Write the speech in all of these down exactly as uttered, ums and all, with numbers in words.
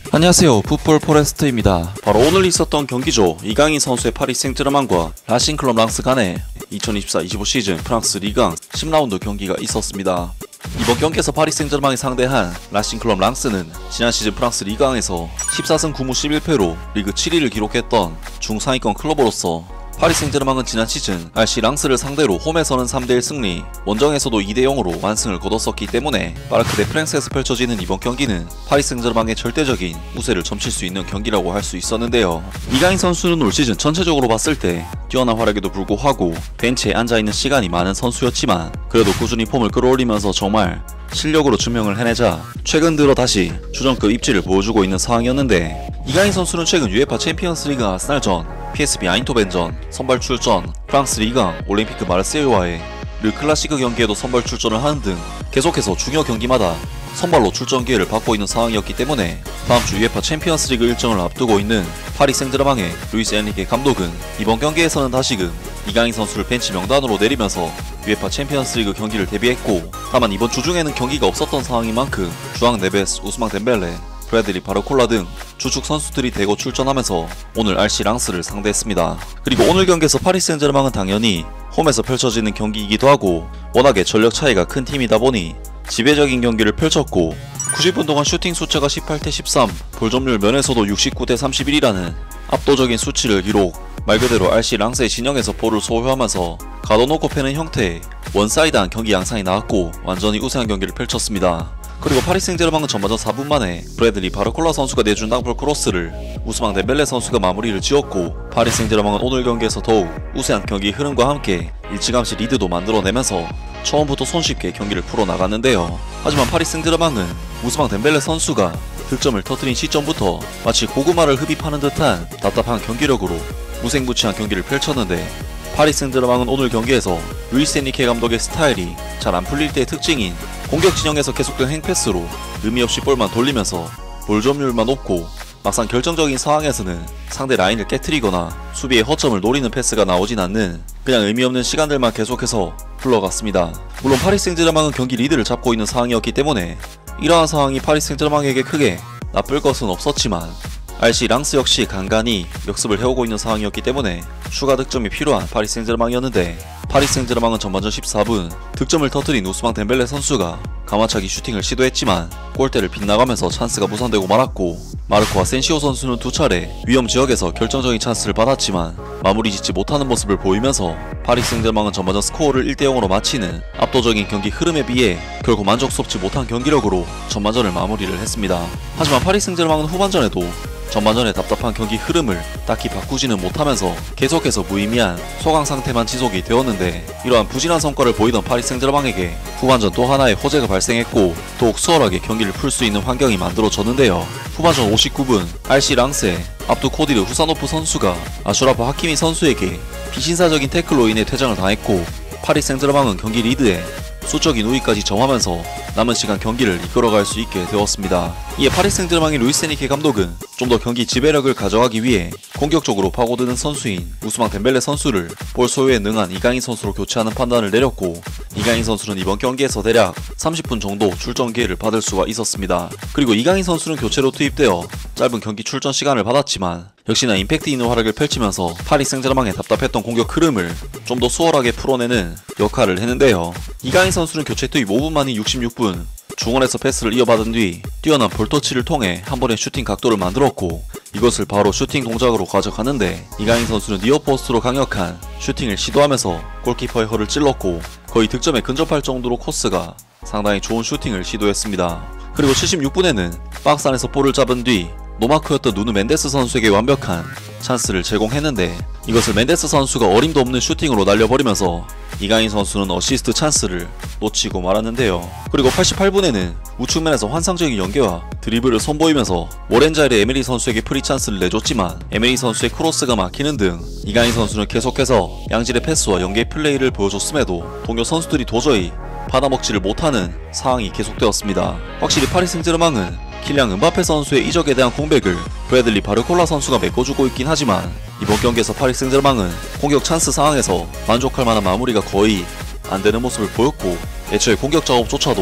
안녕하세요, 풋볼 포레스트입니다. 바로 오늘 있었던 경기죠. 이강인 선수의 파리 생제르맹과 라싱 클럽 랑스 간의 이천이십사 이십오 시즌 프랑스 리그왕 십 라운드 경기가 있었습니다. 이번 경기에서 파리 생제르맹이 상대한 라싱 클럽 랑스는 지난 시즌 프랑스 리그왕에서 십사 승 구 무 십일 패로 리그 칠 위를 기록했던 중상위권 클럽으로서 파리 생제르맹은 지난 시즌 알씨 랑스를 상대로 홈에서는 삼 대 일 승리, 원정에서도 이 대 영으로 완승을 거뒀었기 때문에 파르크 데 프랑스에서 펼쳐지는 이번 경기는 파리 생제르맹의 절대적인 우세를 점칠 수 있는 경기라고 할 수 있었는데요. 이강인 선수는 올 시즌 전체적으로 봤을 때 뛰어난 활약에도 불구하고 벤치에 앉아있는 시간이 많은 선수였지만 그래도 꾸준히 폼을 끌어올리면서 정말 실력으로 증명을 해내자 최근 들어 다시 주전급 입지를 보여주고 있는 상황이었는데, 이강인 선수는 최근 유에파 챔피언스리그 아스날전, 피에스비 아인토벤전 선발 출전, 프랑스 리그왕 올림피크 마르세유와의 르 클라시크 경기에도 선발 출전을 하는 등 계속해서 중요 경기마다 선발로 출전 기회를 받고 있는 상황이었기 때문에 다음주 유에파 챔피언스리그 일정을 앞두고 있는 파리 생제르맹의 루이스 엔리케 감독은 이번 경기에서는 다시금 이강인 선수를 벤치 명단으로 내리면서 유에파 챔피언스리그 경기를 대비했고, 다만 이번 주중에는 경기가 없었던 상황인 만큼 주앙 네베스, 우스망 덴벨레, 브래들리 바르콜라 등 주축 선수들이 대거 출전하면서 오늘 알씨 랑스를 상대했습니다. 그리고 오늘 경기에서 파리 생제르맹은 당연히 홈에서 펼쳐지는 경기이기도 하고 워낙에 전력 차이가 큰 팀이다 보니 지배적인 경기를 펼쳤고, 구십 분 동안 슈팅 숫자가 십팔 대 십삼, 볼점률 면에서도 육십구 대 삼십일이라는 압도적인 수치를 기록, 말 그대로 알씨 랑스의 진영에서 볼을 소유하면서 가둬놓고 패는 형태의 원사이드한 경기 양상이 나왔고 완전히 우세한 경기를 펼쳤습니다. 그리고 파리 생제르맹은 전반전 사 분 만에 브래들리 바르콜라 선수가 내준 땅볼 크로스를 우스망 덴벨레 선수가 마무리를 지었고, 파리 생제르맹은 오늘 경기에서 더욱 우세한 경기 흐름과 함께 일찌감치 리드도 만들어내면서 처음부터 손쉽게 경기를 풀어나갔는데요. 하지만 파리 생제르맹은 우스망 덴벨레 선수가 득점을 터뜨린 시점부터 마치 고구마를 흡입하는 듯한 답답한 경기력으로 무색무취한 경기를 펼쳤는데, 파리 생제르맹은 오늘 경기에서 루이스 엔리케 감독의 스타일이 잘 안 풀릴 때의 특징인 공격 진영에서 계속된 행패스로 의미 없이 볼만 돌리면서 볼 점유율만 높고 막상 결정적인 상황에서는 상대 라인을 깨트리거나 수비의 허점을 노리는 패스가 나오진 않는 그냥 의미 없는 시간들만 계속해서 흘러갔습니다. 물론 파리 생제르맹은 경기 리드를 잡고 있는 상황이었기 때문에 이러한 상황이 파리 생제르맹에게 크게 나쁠 것은 없었지만 알씨 랑스 역시 간간히 역습을 해오고 있는 상황이었기 때문에 추가 득점이 필요한 파리 생제르맹이었는데, 파리 생제르맹은 전반전 십사 분 득점을 터뜨린 우스망 덴벨레 선수가 가마차기 슈팅을 시도했지만 골대를 빗나가면서 찬스가 무산되고 말았고, 마르코 아센시오 선수는 두 차례 위험 지역에서 결정적인 찬스를 받았지만 마무리 짓지 못하는 모습을 보이면서 파리 생제르맹은 전반전 스코어를 일 대 영으로 마치는 압도적인 경기 흐름에 비해 결코 만족스럽지 못한 경기력으로 전반전을 마무리를 했습니다. 하지만 파리 생제르맹은 후반전에도 전반전의 답답한 경기 흐름을 딱히 바꾸지는 못하면서 계속해서 무의미한 소강 상태만 지속이 되었는데, 이러한 부진한 성과를 보이던 파리 생제르맹에게 후반전 또 하나의 호재가 발생했고 더욱 수월하게 경기를 풀 수 있는 환경이 만들어졌는데요. 후반전 오십구 분 알씨 랑스의 압두 코디르 후사노프 선수가 아슈라프 하키미 선수에게 비신사적인 태클로 인해 퇴장을 당했고, 파리 생제르맹은 경기 리드에 수적인 우위까지 점하면서 남은 시간 경기를 이끌어갈 수 있게 되었습니다. 이에 파리 생제르맹의 루이스 엔리케 감독은 좀 더 경기 지배력을 가져가기 위해 공격적으로 파고드는 선수인 우스망 덴벨레 선수를 볼 소유에 능한 이강인 선수로 교체하는 판단을 내렸고, 이강인 선수는 이번 경기에서 대략 삼십 분 정도 출전 기회를 받을 수가 있었습니다. 그리고 이강인 선수는 교체로 투입되어 짧은 경기 출전 시간을 받았지만 역시나 임팩트 있는 활약을 펼치면서 파리 생제르맹의 답답했던 공격 흐름을 좀 더 수월하게 풀어내는 역할을 했는데요. 이강인 선수는 교체 투입 오 분 만인 육십육 분 중원에서 패스를 이어받은 뒤 뛰어난 볼터치를 통해 한 번의 슈팅 각도를 만들었고, 이것을 바로 슈팅 동작으로 가져가는데 이강인 선수는 니어포스트로 강력한 슈팅을 시도하면서 골키퍼의 허를 찔렀고 거의 득점에 근접할 정도로 코스가 상당히 좋은 슈팅을 시도했습니다. 그리고 칠십육 분에는 박스 안에서 볼을 잡은 뒤 노마크였던 누누 멘데스 선수에게 완벽한 찬스를 제공했는데 이것을 멘데스 선수가 어림도 없는 슈팅으로 날려버리면서 이강인 선수는 어시스트 찬스를 놓치고 말았는데요. 그리고 팔십팔 분에는 우측면에서 환상적인 연계와 드리블을 선보이면서 모렌자일의 에메리 선수에게 프리 찬스를 내줬지만 에메리 선수의 크로스가 막히는 등 이강인 선수는 계속해서 양질의 패스와 연계 플레이를 보여줬음에도 동료 선수들이 도저히 받아먹지를 못하는 상황이 계속되었습니다. 확실히 파리 생제르맹은 킬리앙 음바페 선수의 이적에 대한 공백을 브래들리 바르콜라 선수가 메꿔주고 있긴 하지만 이번 경기에서 파리 생제르맹은 공격 찬스 상황에서 만족할 만한 마무리가 거의 안되는 모습을 보였고 애초에 공격 작업조차도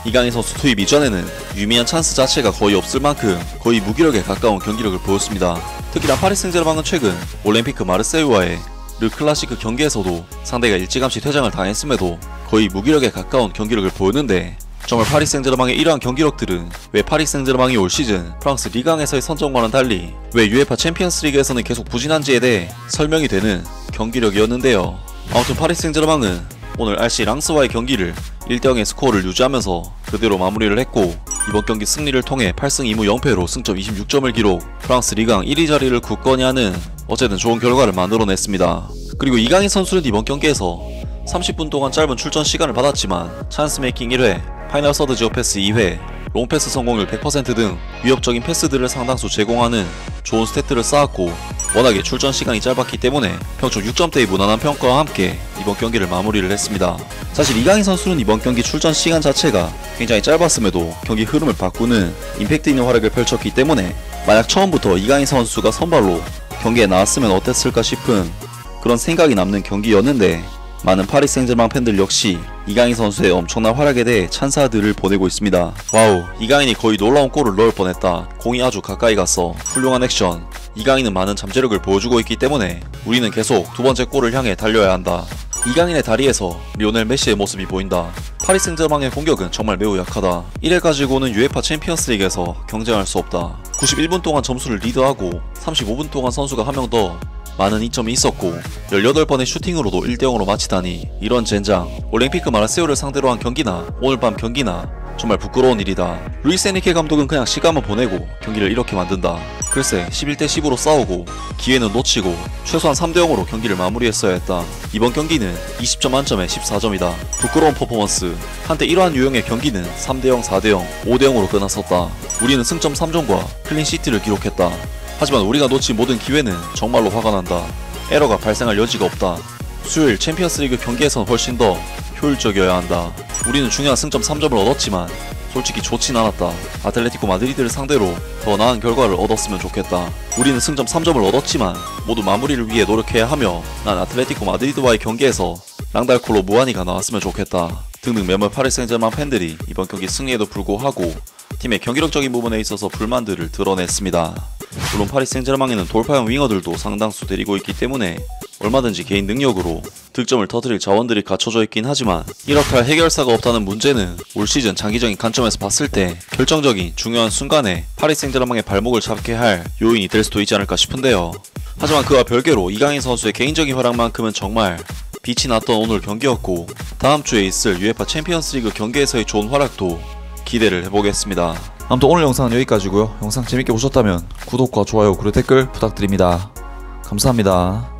이강인 선수 투입 이전에는 유의미한 찬스 자체가 거의 없을 만큼 거의 무기력에 가까운 경기력을 보였습니다. 특히나 파리 생제르맹은 최근 올림피크 마르세유와의 르 클라시크 경기에서도 상대가 일찌감치 퇴장을 당했음에도 거의 무기력에 가까운 경기력을 보였는데, 정말 파리 생제르맹의 이러한 경기력들은 왜 파리 생제르맹이 올 시즌 프랑스 리강에서의 선전과는 달리 왜 유에파 챔피언스 리그에서는 계속 부진한지에 대해 설명이 되는 경기력이었는데요. 아무튼 파리 생제르맹은 오늘 알씨 랑스와의 경기를 일 대 영의 스코어를 유지하면서 그대로 마무리를 했고, 이번 경기 승리를 통해 팔 승 이 무 영 패로 승점 이십육 점을 기록, 프랑스 리강 일 위 자리를 굳건히 하는 어쨌든 좋은 결과를 만들어냈습니다. 그리고 이강인 선수는 이번 경기에서 삼십 분 동안 짧은 출전 시간을 받았지만 찬스 메이킹 일 회, 파이널 서드 지오 패스 이 회, 롱패스 성공률 백 퍼센트 등 위협적인 패스들을 상당수 제공하는 좋은 스탯들을 쌓았고, 워낙에 출전 시간이 짧았기 때문에 평점 육 점대의 무난한 평가와 함께 이번 경기를 마무리를 했습니다. 사실 이강인 선수는 이번 경기 출전 시간 자체가 굉장히 짧았음에도 경기 흐름을 바꾸는 임팩트 있는 활약을 펼쳤기 때문에 만약 처음부터 이강인 선수가 선발로 경기에 나왔으면 어땠을까 싶은 그런 생각이 남는 경기였는데, 많은 파리 생제르맹 팬들 역시 이강인 선수의 엄청난 활약에 대해 찬사들을 보내고 있습니다. 와우, 이강인이 거의 놀라운 골을 넣을 뻔했다. 공이 아주 가까이 갔어. 훌륭한 액션. 이강인은 많은 잠재력을 보여주고 있기 때문에 우리는 계속 두 번째 골을 향해 달려야 한다. 이강인의 다리에서 리오넬 메시의 모습이 보인다. 파리 생제르맹의 공격은 정말 매우 약하다. 이래 가지고는 유에파 챔피언스 리그에서 경쟁할 수 없다. 구십일 분 동안 점수를 리드하고 삼십오 분 동안 선수가 한 명 더 많은 이점이 있었고 열여덟 번의 슈팅으로도 일 대 영으로 마치다니, 이런 젠장. 올림피크 마르세유를 상대로 한 경기나 오늘 밤 경기나 정말 부끄러운 일이다. 루이스 에니케 감독은 그냥 시간만 보내고 경기를 이렇게 만든다. 글쎄, 십일 대 십으로 싸우고 기회는 놓치고 최소한 삼 대 영으로 경기를 마무리했어야 했다. 이번 경기는 이십 점 만점에 십사 점이다. 부끄러운 퍼포먼스. 한때 이러한 유형의 경기는 삼 대 영, 사 대 영, 오 대 영으로 끝났었다. 우리는 승점 삼 점과 클린시트를 기록했다. 하지만 우리가 놓친 모든 기회는 정말로 화가 난다. 에러가 발생할 여지가 없다. 수요일 챔피언스리그 경기에선 훨씬 더 효율적이어야 한다. 우리는 중요한 승점 삼 점을 얻었지만 솔직히 좋진 않았다. 아틀레티코 마드리드를 상대로 더 나은 결과를 얻었으면 좋겠다. 우리는 승점 삼 점을 얻었지만 모두 마무리를 위해 노력해야 하며, 난 아틀레티코 마드리드와의 경기에서 랑달콜로 무한히가 나왔으면 좋겠다. 등등 몇몇 파리 생제르맹 팬들이 이번 경기 승리에도 불구하고 팀의 경기력적인 부분에 있어서 불만들을 드러냈습니다. 물론 파리 생제르맹에는 돌파형 윙어들도 상당수 데리고 있기 때문에 얼마든지 개인 능력으로 득점을 터뜨릴 자원들이 갖춰져 있긴 하지만, 이렇게 할 해결사가 없다는 문제는 올 시즌 장기적인 관점에서 봤을 때 결정적인 중요한 순간에 파리 생제르맹의 발목을 잡게 할 요인이 될 수도 있지 않을까 싶은데요. 하지만 그와 별개로 이강인 선수의 개인적인 활약만큼은 정말 빛이 났던 오늘 경기였고, 다음 주에 있을 유에파 챔피언스리그 경기에서의 좋은 활약도 기대를 해보겠습니다. 아무튼 오늘 영상은 여기까지고요. 영상 재밌게 보셨다면 구독과 좋아요 그리고 댓글 부탁드립니다. 감사합니다.